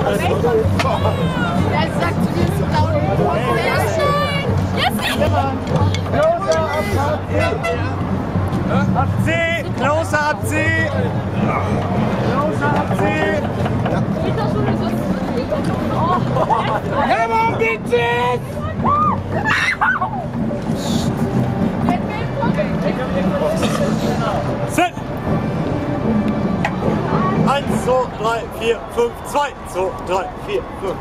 sagt zu dir zu laut. Sehr schön. Yes. Ab C, closer ab C. Closer ab C. Come on, bitches! Set! 1, 2, 3, 4, 5, 2, 2, 3, 4, 5.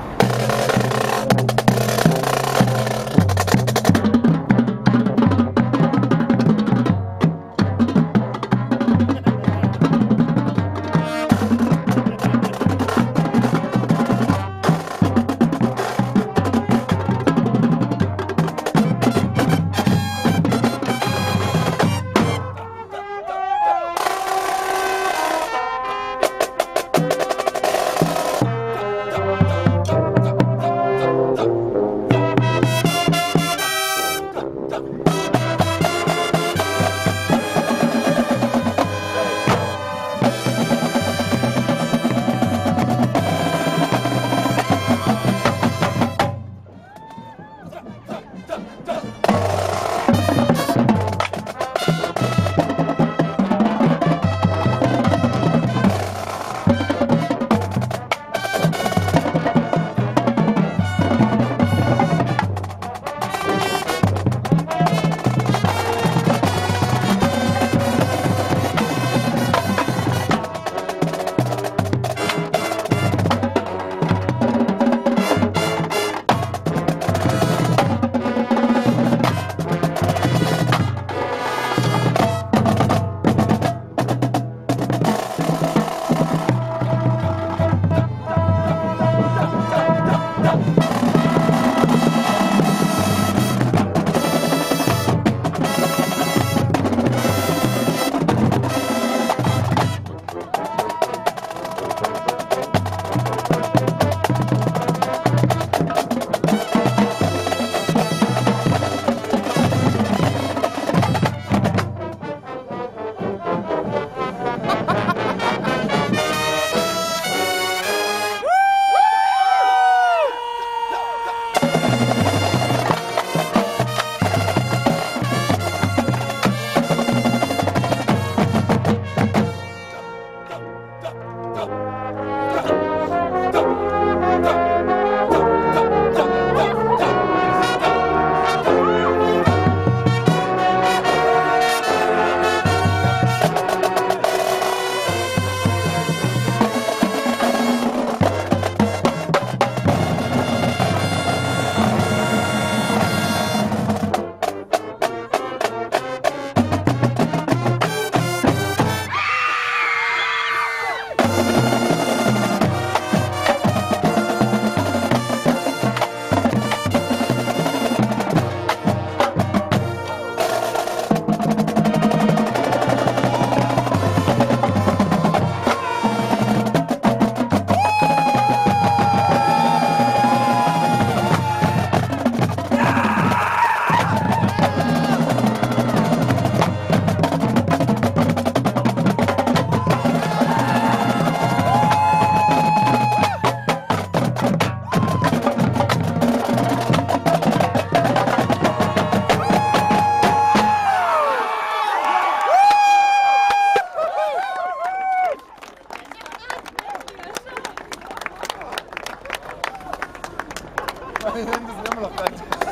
Meine Hände sind immer noch kalt.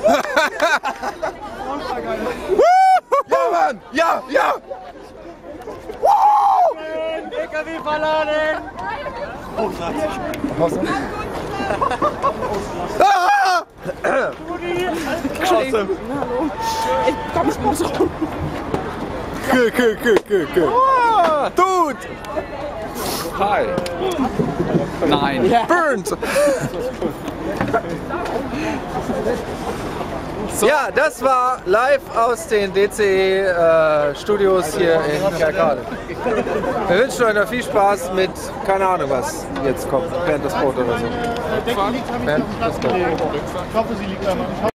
Ja, Mann! Ja, ja! LKW verladen! Awesome. Ah! Awesome. Komm, ich muss rum. Good. Dude! Hi. Nein. Burnt! Ja, das war live aus den DCE Studios hier in Kerkrade. Wir wünschen euch noch viel Spaß mit, keine Ahnung was jetzt kommt, während des Boot oder so. Ich hoffe, sie liegt einmal.